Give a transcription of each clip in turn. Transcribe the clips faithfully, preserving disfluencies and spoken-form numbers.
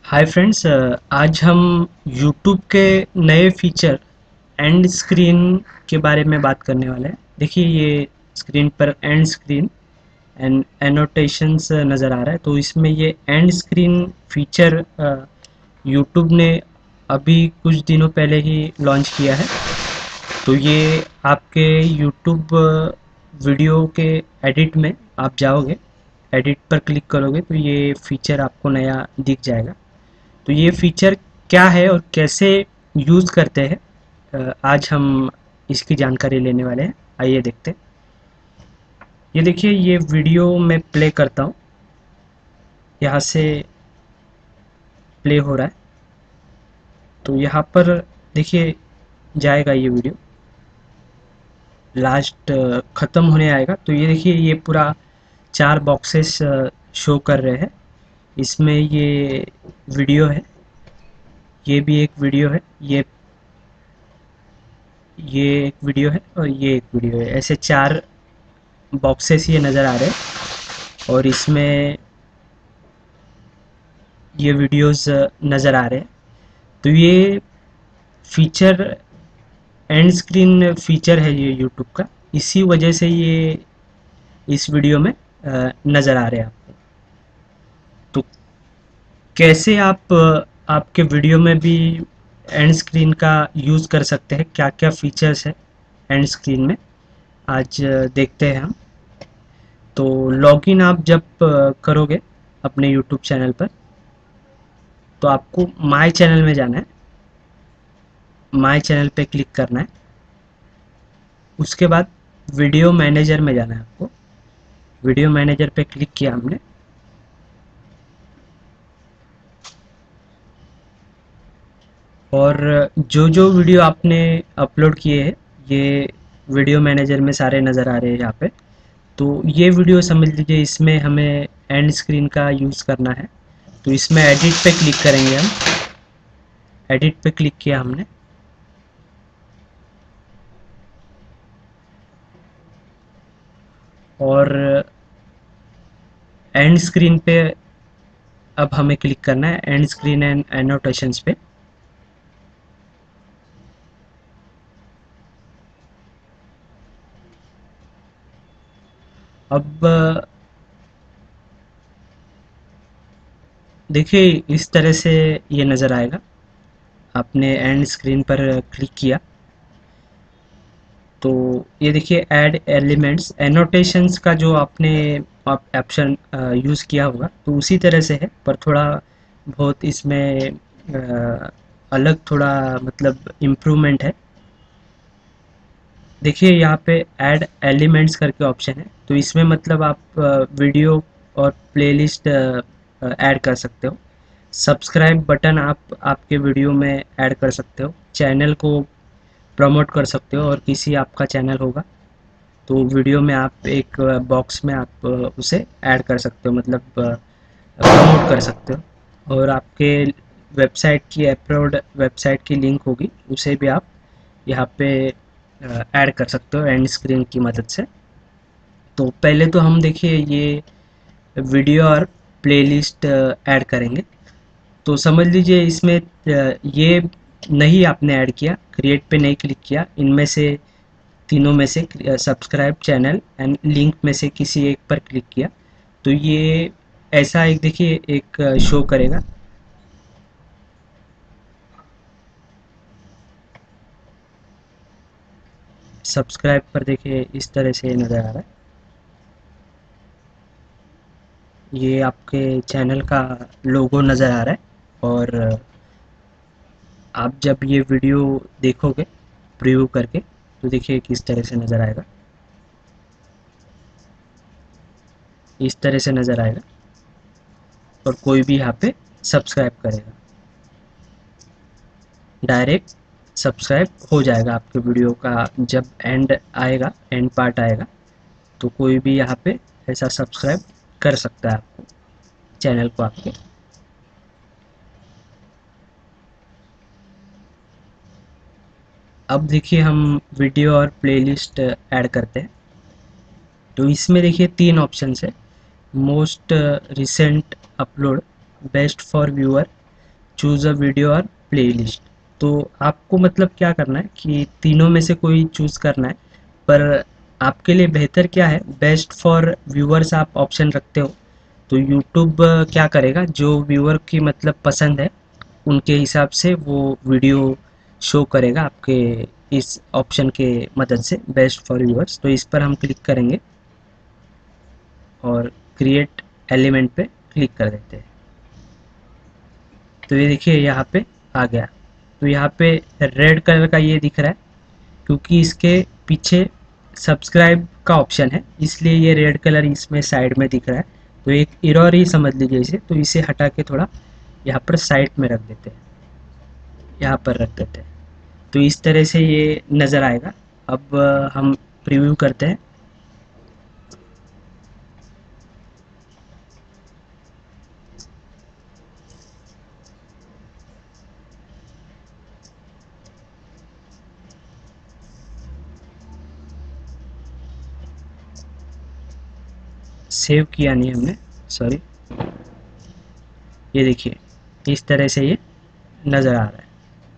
Hi friends, आज हम YouTube के नए फीचर एंड स्क्रीन के बारे में बात करने वाले हैं। देखिए ये स्क्रीन पर एंड स्क्रीन एंड एनोटेशंस नज़र आ रहा है। तो इसमें ये एंड स्क्रीन फीचर यूट्यूब ने अभी कुछ दिनों पहले ही लॉन्च किया है। तो ये आपके यूट्यूब वीडियो के एडिट में आप जाओगे, एडिट पर क्लिक करोगे तो ये फीचर आपको नया दिख जाएगा। तो ये फीचर क्या है और कैसे यूज़ करते हैं, अ, आज हम इसकी जानकारी लेने वाले हैं। आइए देखते हैं। ये देखिए, ये वीडियो मैं प्ले करता हूँ, यहाँ से प्ले हो रहा है। तो यहाँ पर देखिए जाएगा ये वीडियो, लास्ट ख़त्म होने आएगा। तो ये देखिए, ये पूरा चार बॉक्सेस शो कर रहे हैं। इसमें ये वीडियो है, ये भी एक वीडियो है, ये ये एक वीडियो है और ये एक वीडियो है। ऐसे चार बॉक्सेस ये नज़र आ रहे हैं और इसमें ये वीडियोस नज़र आ रहे हैं। तो ये फीचर एंड स्क्रीन फीचर है ये यूट्यूब का, इसी वजह से ये इस वीडियो में नज़र आ रहे हैं आपको। तो कैसे आप आपके वीडियो में भी एंड स्क्रीन का यूज़ कर सकते हैं, क्या क्या फीचर्स है एंड स्क्रीन में, आज देखते हैं हम। तो लॉगिन आप जब करोगे अपने यूट्यूब चैनल पर, तो आपको माय चैनल में जाना है, माय चैनल पे क्लिक करना है। उसके बाद वीडियो मैनेजर में जाना है आपको। वीडियो मैनेजर पे क्लिक किया हमने, और जो जो वीडियो आपने अपलोड किए हैं ये वीडियो मैनेजर में सारे नज़र आ रहे हैं यहाँ पे। तो ये वीडियो समझ लीजिए, इसमें हमें एंड स्क्रीन का यूज़ करना है। तो इसमें एडिट पे क्लिक करेंगे हम। एडिट पे क्लिक किया हमने, और एंड स्क्रीन पे अब हमें क्लिक करना है, एंड स्क्रीन एंड एनोटेशंस पे। अब देखिए इस तरह से ये नज़र आएगा। आपने एंड स्क्रीन पर क्लिक किया तो ये देखिए ऐड एलिमेंट्स एनोटेशंस का जो आपने आप ऑप्शन यूज़ किया होगा, तो उसी तरह से है, पर थोड़ा बहुत इसमें अ, अलग थोड़ा मतलब इम्प्रूवमेंट है। देखिए यहाँ पे ऐड एलिमेंट्स करके ऑप्शन है, तो इसमें मतलब आप वीडियो और प्लेलिस्ट ऐड कर सकते हो। सब्सक्राइब बटन आप आपके वीडियो में ऐड कर सकते हो। चैनल को प्रमोट कर सकते हो, और किसी आपका चैनल होगा तो वीडियो में आप एक बॉक्स में आप उसे ऐड कर सकते हो, मतलब प्रमोट कर सकते हो। और आपके वेबसाइट की अपलोड वेबसाइट की लिंक होगी, उसे भी आप यहाँ पे ऐड कर सकते हो एंड स्क्रीन की मदद से। तो पहले तो हम देखिए ये वीडियो और प्लेलिस्ट ऐड करेंगे। तो समझ लीजिए इसमें अ, ये नहीं आपने ऐड किया, क्रिएट पे नहीं क्लिक किया, इनमें से तीनों में से सब्सक्राइब चैनल एंड लिंक में से किसी एक पर क्लिक किया, तो ये ऐसा एक देखिए एक शो करेगा। सब्सक्राइब पर देखिए इस तरह से नज़र आ रहा है। ये आपके चैनल का लोगो नज़र आ रहा है, और आप जब ये वीडियो देखोगे प्रीव्यू करके तो देखिए किस तरह से नज़र आएगा, इस तरह से नज़र आएगा। और कोई भी यहाँ पे सब्सक्राइब करेगा, डायरेक्ट सब्सक्राइब हो जाएगा आपके वीडियो का। जब एंड आएगा, एंड पार्ट आएगा, तो कोई भी यहाँ पे ऐसा सब्सक्राइब कर सकता है आपको, चैनल को आपके। अब देखिए हम वीडियो और प्लेलिस्ट ऐड करते हैं। तो इसमें देखिए तीन ऑप्शन है, most recent upload, best for viewer choose a video और प्लेलिस्ट। तो आपको मतलब क्या करना है कि तीनों में से कोई चूज़ करना है, पर आपके लिए बेहतर क्या है, बेस्ट फॉर व्यूअर्स आप ऑप्शन रखते हो तो यूट्यूब क्या करेगा, जो व्यूअर की मतलब पसंद है उनके हिसाब से वो वीडियो शो करेगा आपके इस ऑप्शन के मदद से, बेस्ट फॉर व्यूअर्स। तो इस पर हम क्लिक करेंगे और क्रिएट एलिमेंट पे क्लिक कर देते हैं। तो ये देखिए यहाँ पे आ गया। तो यहाँ पे रेड कलर का ये दिख रहा है क्योंकि इसके पीछे सब्सक्राइब का ऑप्शन है, इसलिए ये रेड कलर इसमें साइड में दिख रहा है। तो एक इरर ही समझ लीजिए इसे। तो इसे हटा के थोड़ा यहाँ पर साइड में रख देते हैं, यहाँ पर रख देते हैं। तो इस तरह से ये नज़र आएगा। अब अ, हम प्रीव्यू करते हैं। सेव किया नहीं हमने, सॉरी। ये देखिए इस तरह से ये नज़र आ रहा है।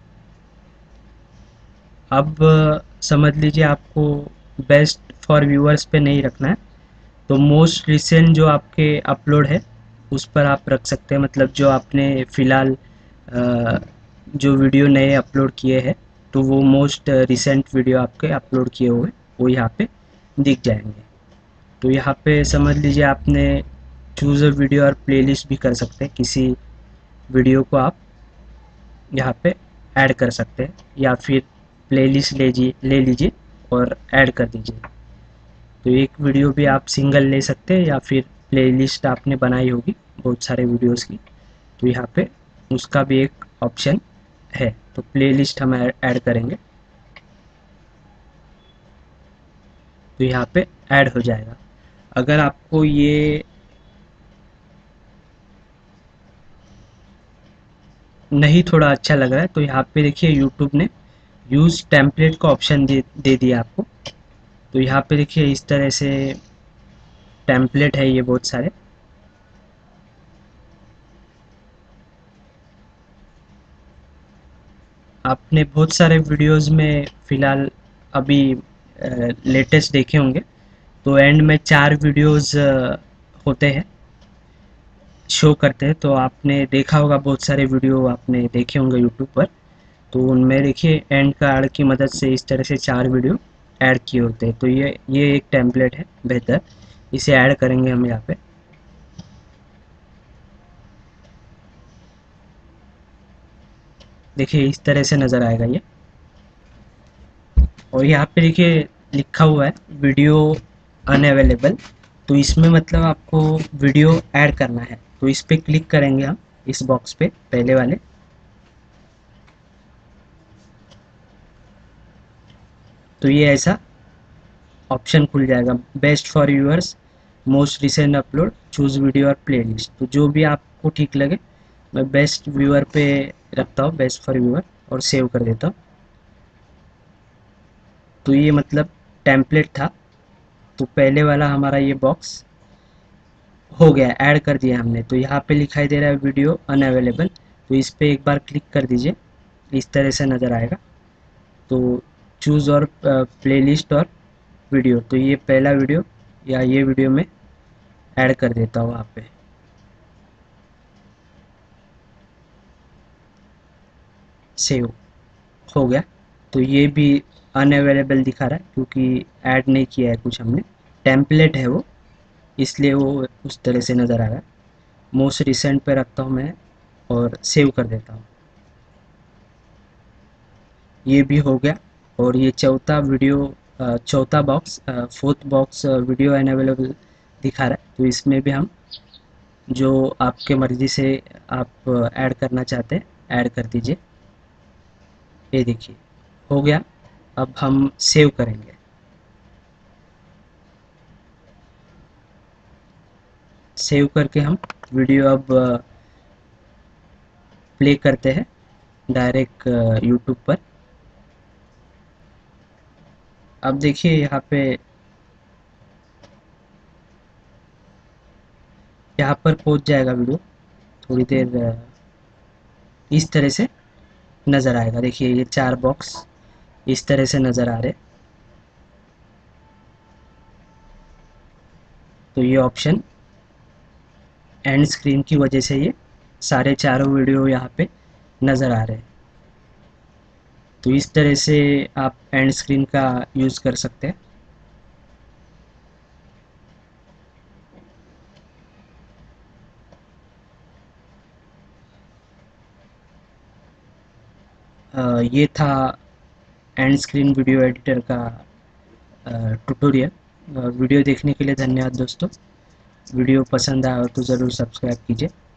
अब अ, समझ लीजिए आपको बेस्ट फॉर व्यूअर्स पे नहीं रखना है, तो मोस्ट रिसेंट जो आपके अपलोड है उस पर आप रख सकते हैं। मतलब जो आपने फ़िलहाल अ, जो वीडियो नए अपलोड किए हैं, तो वो मोस्ट रिसेंट वीडियो आपके अपलोड किए हुए वो यहाँ पे दिख जाएंगे। तो यहाँ पे समझ लीजिए आपने चूज़ अ वीडियो और प्लेलिस्ट भी कर सकते हैं। किसी वीडियो को आप यहाँ पे ऐड कर सकते हैं या फिर प्लेलिस्ट लीजिए ले लीजिए और ऐड कर दीजिए। तो एक वीडियो भी आप सिंगल ले सकते हैं या फिर प्लेलिस्ट आपने बनाई होगी बहुत सारे वीडियोस की, तो यहाँ पे उसका भी एक ऑप्शन है। तो प्लेलिस्ट हम ऐड करेंगे तो यहाँ पे ऐड हो जाएगा। अगर आपको ये नहीं थोड़ा अच्छा लग रहा है तो यहाँ पे देखिए यूट्यूब ने यूज़ टेम्पलेट का ऑप्शन दे दे दिया आपको। तो यहाँ पे देखिए इस तरह से टेम्पलेट है ये बहुत सारे। आपने बहुत सारे वीडियोस में फ़िलहाल अभी लेटेस्ट देखे होंगे, तो एंड में चार वीडियोस होते हैं, शो करते हैं। तो आपने देखा होगा बहुत सारे वीडियो आपने देखे होंगे यूट्यूब पर, तो उनमें देखिए एंड कार्ड की मदद से इस तरह से चार वीडियो ऐड किए होते हैं। तो ये ये एक टेम्पलेट है बेहतर, इसे ऐड करेंगे हम यहाँ पे। देखिए इस तरह से नज़र आएगा ये। और यहाँ पे देखिए लिखा हुआ है वीडियो अनअवेलेबल। तो इसमें मतलब आपको वीडियो ऐड करना है, तो इस पे क्लिक करेंगे हम, इस बॉक्स पे पहले वाले। तो ये ऐसा ऑप्शन खुल जाएगा, best for viewers, most recent upload, choose video और प्लेलिस्ट। तो जो भी आपको ठीक लगे, मैं बेस्ट व्यूअर पे रखता हूँ, बेस्ट फॉर व्यूअर, और सेव कर देता हूँ। तो ये मतलब टेम्पलेट था। तो पहले वाला हमारा ये बॉक्स हो गया, ऐड कर दिया हमने। तो यहाँ पे लिखाई दे रहा है वीडियो अनअवेलेबल, तो इस पे एक बार क्लिक कर दीजिए, इस तरह से नज़र आएगा। तो चूज़ और प्लेलिस्ट और वीडियो, तो ये पहला वीडियो या ये वीडियो में ऐड कर देता हूँ वहाँ पे। सेव हो गया। तो ये भी अनअवेलेबल दिखा रहा है क्योंकि ऐड नहीं किया है कुछ हमने, टेम्पलेट है वो, इसलिए वो उस तरह से नज़र आ रहा है। मोस्ट रिसेंट पे रखता हूँ मैं और सेव कर देता हूँ। ये भी हो गया। और ये चौथा वीडियो, अ, चौथा box, fourth box video unavailable दिखा रहा है। तो इसमें भी हम जो आपके मर्ज़ी से आप ऐड करना चाहते हैं ऐड कर दीजिए। ये देखिए हो गया। अब हम सेव करेंगे। सेव करके हम वीडियो अब प्ले करते हैं डायरेक्ट यूट्यूब पर। अब देखिए यहाँ पे, यहाँ पर पहुँच जाएगा वीडियो। थोड़ी देर अ, इस तरह से नज़र आएगा। देखिए ये चार बॉक्स इस तरह से नज़र आ रहे। तो ये ऑप्शन एंड स्क्रीन की वजह से ये सारे चारों वीडियो यहाँ पे नज़र आ रहे हैं। तो इस तरह से आप एंड स्क्रीन का यूज़ कर सकते हैं। अ, ये था एंड स्क्रीन वीडियो एडिटर का ट्यूटोरियल। वीडियो देखने के लिए धन्यवाद दोस्तों। वीडियो पसंद आया हो तो ज़रूर सब्सक्राइब कीजिए।